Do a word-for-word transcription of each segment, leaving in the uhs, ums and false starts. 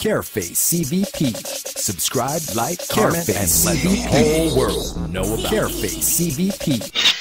Careface C V P. Subscribe, like, comment, and let the whole world know about Careface C V P.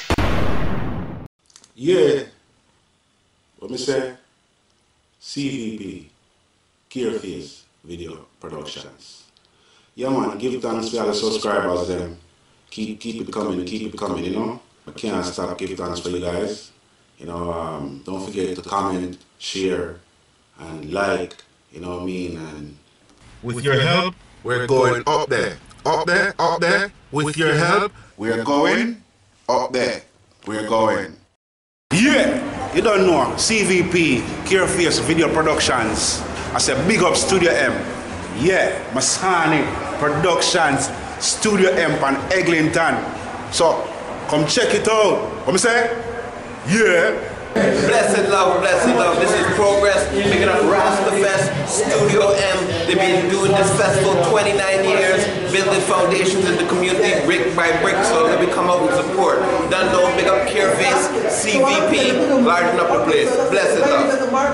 Yeah, what me say? C V P, Careface Video Productions. Yeah man, give thanks to all the subscribers them. Keep keep it coming, keep it coming, you know. I can't stop give thanks for you guys. You know, um, don't forget to comment, share, and like, you know what I mean? And with your help, we're going up there. Up there, up there. With your help, we're going up there. We're going. yeah, you don't know, C V P, Careface Video Productions. I said big up Studio M. Yeah, Masani Productions, Studio M on Eglinton. So, come check it out. What me say? Yeah. Blessed love, blessed love. This is Progress. Picking up Rastafest, Studio M. They've been doing this festival twenty-nine years, building foundations in the community brick by brick. So let me come out with support. Done know, big up Careface, C V P, lighten up the place. Blessed love.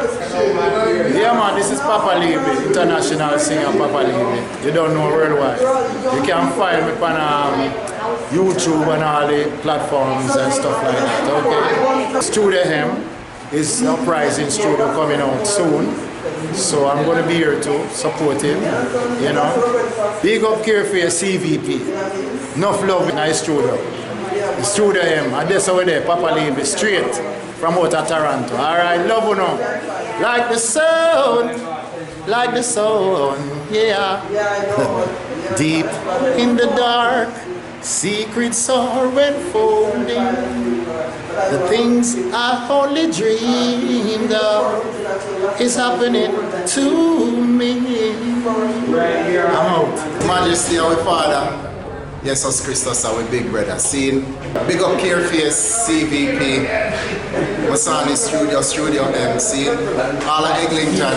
Yeah man, this is Papa Levy, international singer Papa Levy. You don't know worldwide. You can find me on um, YouTube and all the platforms and stuff like that, okay? Studio M is a uprising studio coming out soon, so I'm going to be here to support him, you know. Big up Careface C V P. Enough love in my studio. The Studio M, and that's over there, Papa Levy, straight from out of Toronto. Alright, love you now. Like the sound, like the sound, yeah. Deep in the dark, secrets are unfolding. The things I only dreamed of is happening to me. I'm out. Majesty, our Father, Jesus Christus, our big brother. Seeing big up Careface, C V P, Masani Studio, Studio M, seeing all of Eglinton,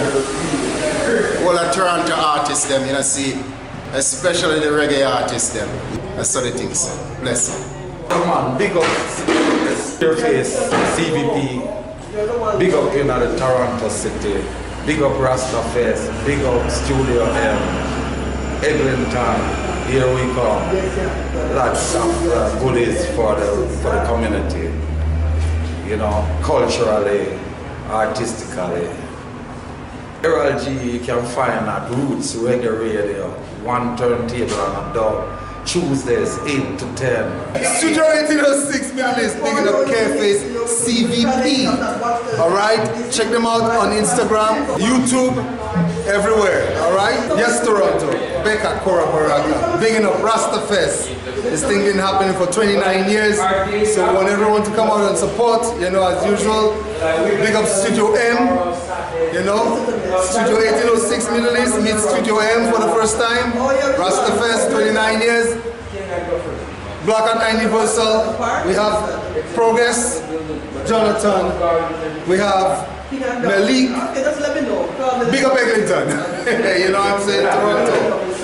all of Toronto artists, them, you know, see, especially the reggae artists, them. That's sort of things. Bless you. Come on, big up Careface, C V P, big up in the Toronto city, big up Rastafest, big up Studio M, Eglinton, here we come. Lots of uh, goodies for the, for the community, you know, culturally, artistically. L G you can find at Roots Reggae Radio, one turntable on a dog. Tuesdays, eight to ten. Studio eighteen oh six, Middle East, picking up Careface C V P. Alright? Check them out on Instagram, YouTube, everywhere. Alright? Yes, Toronto. Becca Cora Baraka. Bigging up Rastafest. This thing been happening for twenty-nine years. So we want everyone to come out and support, you know, as usual. Big up Studio M. You know, Studio eighteen oh six Middle East meets Studio M for the first time. Rastafest, twenty-nine years. Black and Universal. We have Progress, Jonathan. We have Malik. Big up Eglinton. You know what I'm saying? Toronto.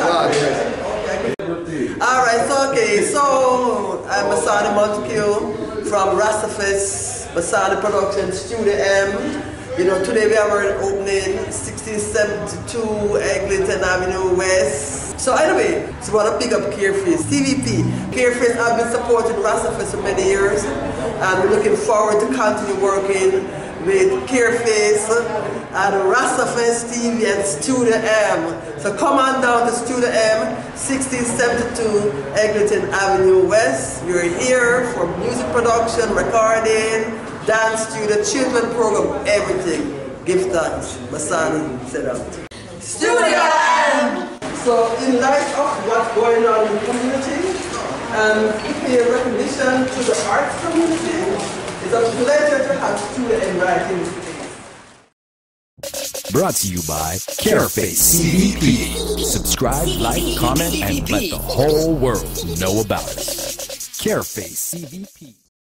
Alright, so okay, so I'm Masani Montague from Rastafest, Masani Production, Studio M. You know, today we have our opening, sixteen seventy-two Eglinton Ave West. So anyway, so we want to pick up Careface, C V P. Careface have been supporting Rastafest for many years, and we're looking forward to continue working with Careface and Rastafest T V and Studio M. So come on down to Studio M, sixteen seventy-two Eglinton Ave West. We're here for music production, recording, dance studio, children program, everything. Give thanks. Masani set out. Studio M! So in light of what's going on in the community and pay recognition to the arts community, it's a pleasure to have Studio M right in today. Brought to you by Careface C V P. Subscribe, like, comment, and let the whole world know about us. Careface C V P.